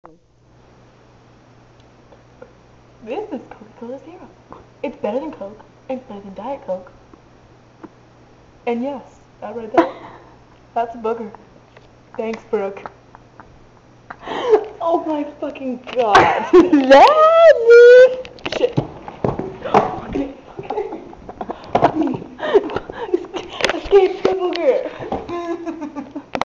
This is Coca-Cola Zero. It's better than Coke, and it's better than Diet Coke. And yes, that right there, that's a booger. Thanks, Brooke. Oh my fucking god. That, dude. Shit.